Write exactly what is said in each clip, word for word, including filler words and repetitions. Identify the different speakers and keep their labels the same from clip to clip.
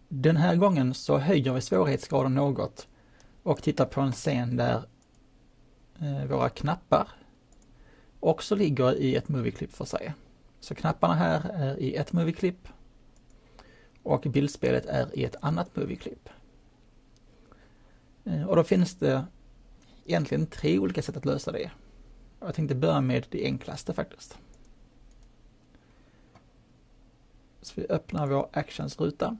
Speaker 1: Den här gången så höjer vi svårighetsgraden något och tittar på en scen där eh, våra knappar också ligger i ett movieklipp för sig. Så knapparna här är i ett movieklipp och bildspelet är i ett annat movieklipp. Eh, och då finns det egentligen tre olika sätt att lösa det. Jag tänkte börja med det enklaste faktiskt. Så vi öppnar vår actions-ruta.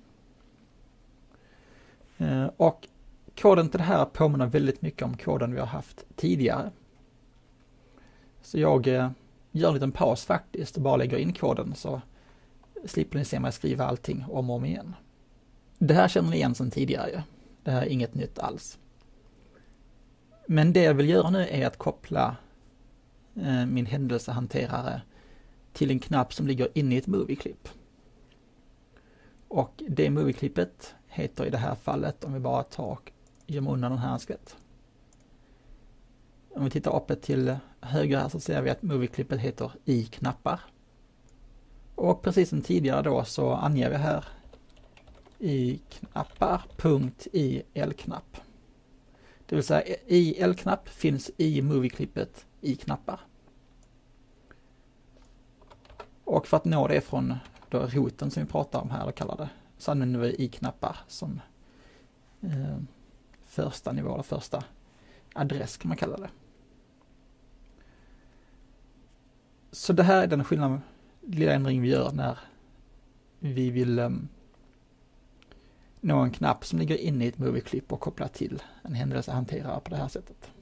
Speaker 1: Och koden till det här påminner väldigt mycket om koden vi har haft tidigare. Så jag gör en liten paus faktiskt och bara lägger in koden så slipper ni se mig skriva allting om och om igen. Det här känner ni igen sedan tidigare. Det här är inget nytt alls. Men det jag vill göra nu är att koppla min händelsehanterare till en knapp som ligger inne i ett movieklipp. Och det movieklippet heter i det här fallet, om vi bara tar och gömmer undan den här handsket. Om vi tittar uppe till höger här så ser vi att movieklippet heter i knappar. Och precis som tidigare då så anger vi här i knappar punkt i L-knapp. Det vill säga i L-knapp finns i movieklippet i knappar. Och för att nå det från då roten som vi pratar om här och kallar det, så använder vi i-knappar som eh, första nivå eller första adress kan man kalla det. Så det här är den skillnad, lilla ändring vi gör när vi vill um, nå en knapp som ligger inne i ett movieklipp och koppla till en händelsehanterare på det här sättet.